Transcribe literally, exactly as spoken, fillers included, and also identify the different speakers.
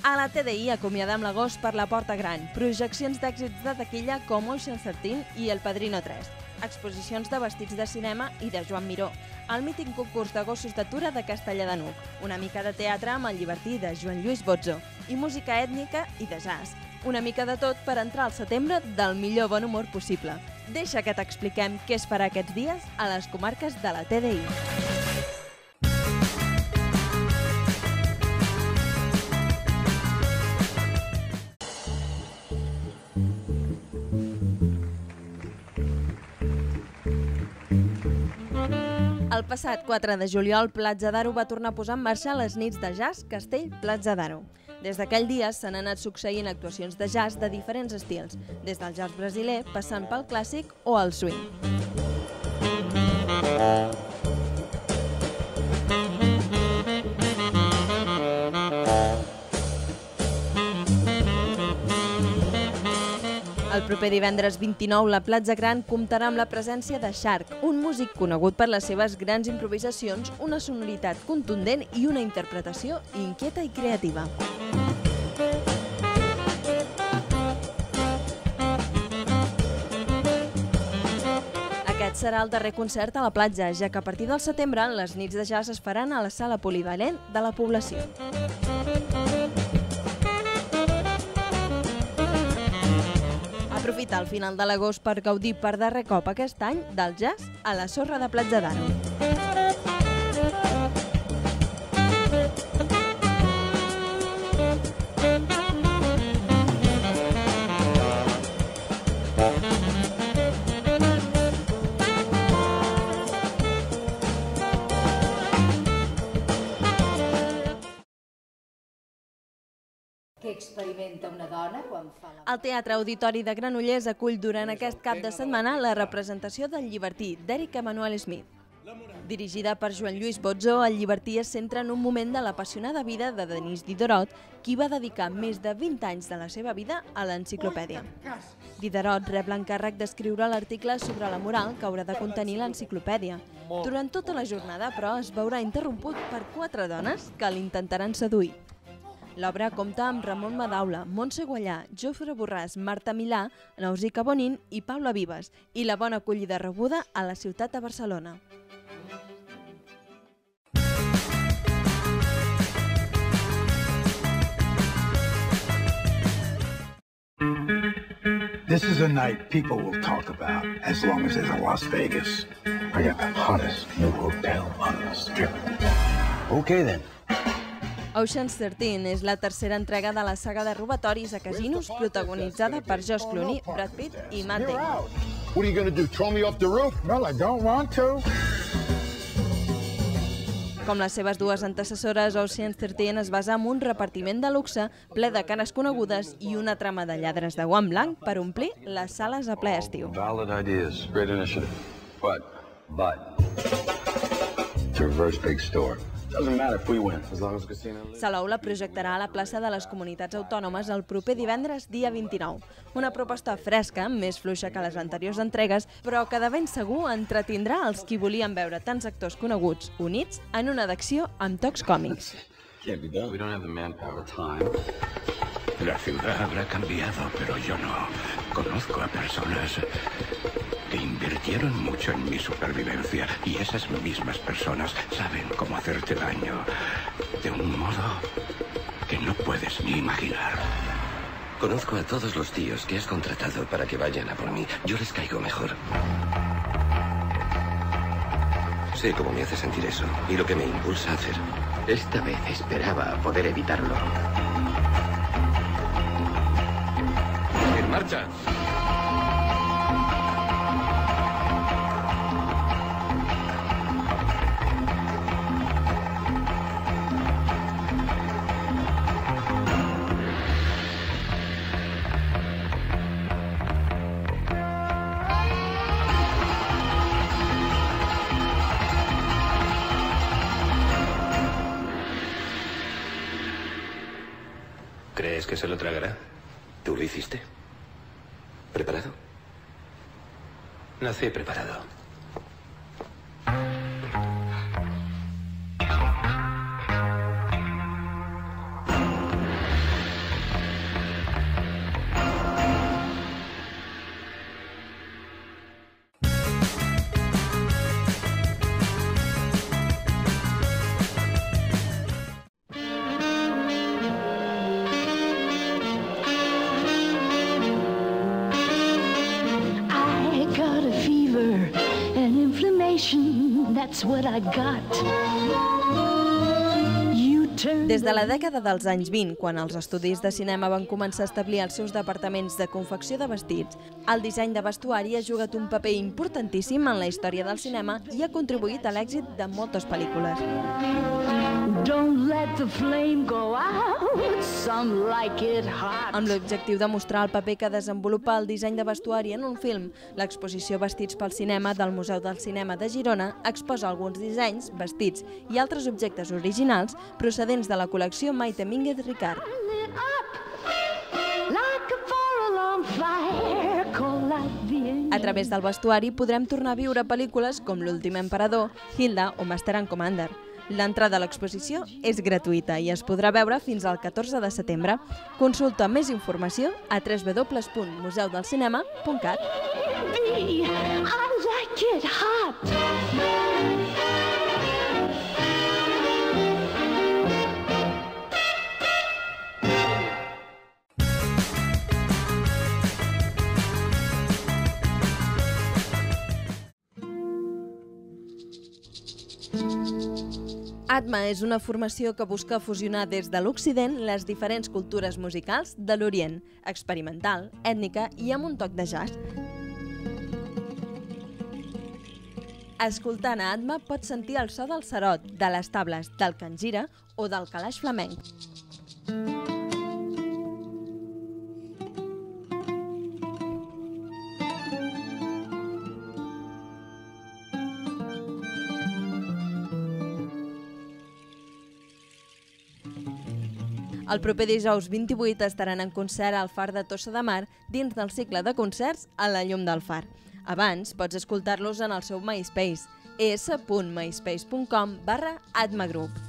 Speaker 1: A la T D I acomiadam l'agost per la porta gran, projeccions d'èxits de taquilla com Ocean's thirteen i El Padrino tres, exposicions de vestits de cinema i de Joan Miró, el mític concurs de gossos d'atura de Castellar de n'Hug, una mica de teatre amb El llibertí de Joan Lluís Bozzo i música ètnica i de jazz. Una mica de tot per entrar al setembre del millor bon humor possible. Deixa que t'expliquem què es farà aquests dies a les comarques de la T D I. El passat quatre de juliol, Platja d'Aro va tornar a posar en marxa les nits de jazz Castell Platja d'Aro. Des d'aquell dia s'han anat succeint actuacions de jazz de diferents estils, des del jazz brasiler passant pel clàssic o el swing. El proper divendres vint-i-nou, la Platja Gran comptarà amb la presència de Shark, un músic conegut per les seves grans improvisacions, una sonoritat contundent i una interpretació inquieta i creativa. Aquest serà el darrer concert a la platja, ja que a partir del setembre les nits de jazz es faran a la sala polivalent de la població. Aprofita el final de l'agost per gaudir per darrer cop aquest any del jazz a la sorra de Platja d'Aro.
Speaker 2: Què experimenta una dona quan fa la...
Speaker 1: El Teatre Auditori de Granollers acull durant aquest cap de setmana la representació del Llibertí, d'Eric Emanuel Smith. Dirigida per Joan Lluís Bozzo, el Llibertí es centra en un moment de l'apassionada vida de Denis Diderot, qui va dedicar més de vint anys de la seva vida a l'enciclopèdia. Diderot rep l'encàrrec d'escriure l'article sobre la moral que haurà de contenir l'enciclopèdia. Durant tota la jornada, però, es veurà interromput per quatre dones que l'intentaran seduir. L'obra compta amb Ramon Madaula, Montse Guallà, Jofre Borràs, Marta Milà, Nausica Bonin i Paula Vives, i la bona acollida rebuda a la ciutat de Barcelona.
Speaker 3: This is a night people will talk about as long as there's a Las Vegas. I got the hottest new hotel on the strip. Okay then.
Speaker 1: Ocean's thirteen és la tercera entrega de la saga de robatoris a casinos protagonitzada per George Clooney, Brad Pitt i Matt Damon.
Speaker 4: What are you going to do, throw me off the roof?
Speaker 3: Well, I don't want to.
Speaker 1: Com les seves dues antecessores, Ocean's thirteen es basa en un repartiment de luxe ple de cares conegudes i una trama de lladres de guant blanc per omplir les sales a ple estiu.
Speaker 4: Valid ideas, great initiative. But, but, it's a reverse big store. Doesn't matter if we win, as long as the casino lives.
Speaker 1: Salou la projectarà a la plaça de les Comunitats Autònomes el proper divendres, dia vint-i-nou. Una proposta fresca, més fluixa que les anteriors entregues, però que de ben segur entretindrà els qui volien veure tants actors coneguts units en una d'acció amb tocs còmics.
Speaker 4: Can't be done. We don't have the manpower. Time.
Speaker 5: La ciudad habrá cambiado, pero yo no. Conozco a personas que invirtieron mucho en mi supervivencia y esas mismas personas saben cómo hacerte daño de un modo que no puedes ni imaginar.
Speaker 6: Conozco a todos los tíos que has contratado para que vayan a por mí. Yo les caigo mejor. Sé cómo me hace sentir eso y lo que me impulsa a hacer.
Speaker 5: Esta vez esperaba poder evitarlo.
Speaker 6: ¡En marcha! ¿Crees que se lo tragará? ¿Tú lo hiciste? ¿Preparado? Nací preparado.
Speaker 7: attention, that's what I got.
Speaker 1: Des de la dècada dels anys vint, quan els estudis de cinema van començar a establir els seus departaments de confecció de vestits, el disseny de vestuari ha jugat un paper importantíssim en la història del cinema i ha contribuït a l'èxit de moltes pel·lícules. Amb l'objectiu de mostrar el paper que desenvolupa el disseny de vestuari en un film, l'exposició Vestits pel cinema del Museu del Cinema de Girona exposa alguns dissenys, vestits i altres objectes originals procedents de la col·lecció Maite Mínguez Ricard. A través del vestuari podrem tornar a viure pel·lícules com L'últim emperador, Hilda o Master and Commander. L'entrada a l'exposició és gratuïta i es podrà veure fins al catorze de setembre. Consulta més informació a w w w punt museu del cinema punt cat. ATMA és una formació que busca fusionar des de l'Occident les diferents cultures musicals de l'Orient, experimental, ètnica i amb un toc de jazz. Escoltant a ATMA pots sentir el so del sarot, de les tables, del kanjira o del calaix flamenc. El proper dijous vint-i-vuit estaran en concert al Far de Tossa de Mar dins del cicle de concerts A la llum del far. Abans pots escoltar-los en el seu MySpace, es punt myspace punt com barra atmagroup.